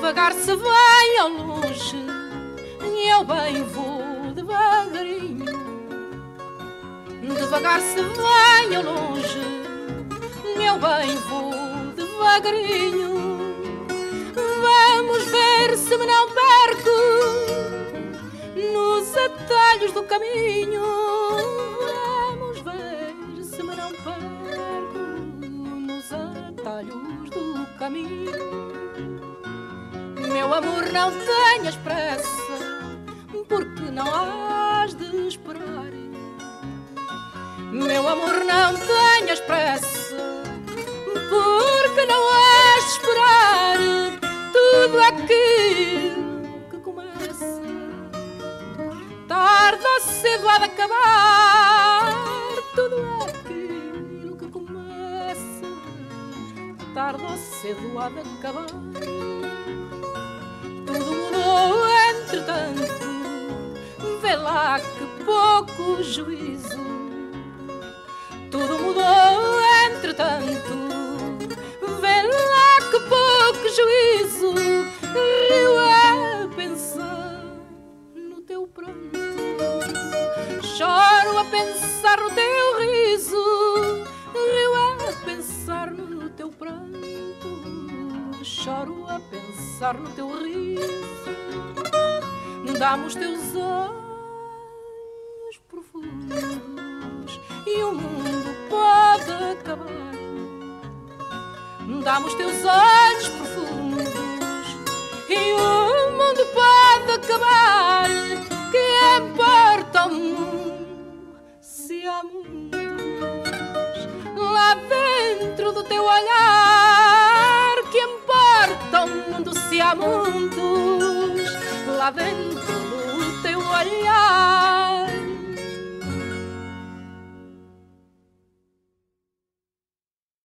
Devagar se vai ao longe e eu bem vou devagarinho. Devagar se vai ao longe e eu bem vou devagarinho. Vamos ver se me não perco nos atalhos do caminho. Vamos ver se me não perco nos atalhos do caminho. Meu amor, não tenhas pressa, porque não hás de esperar. Meu amor, não tenhas pressa, porque não hás de esperar. Tudo aquilo que começa, tarde ou cedo há de acabar. Tudo aquilo que começa, tarde ou cedo há de acabar. Tudo mudou entretanto, vê lá que pouco juízo. Tudo mudou entretanto, vê lá que pouco juízo. Rio a pensar no teu pranto, choro a pensar no teu riso. Rio a pensar no teu pranto, choro a pensar no teu riso. Dá-me os teus olhos profundos e o mundo pode acabar. Dá-me os teus olhos profundos e o mundo pode acabar. Que importa o mundo se há mundos lá dentro do teu olhar? Que importa o mundo se há mundos lá dentro do teu olhar?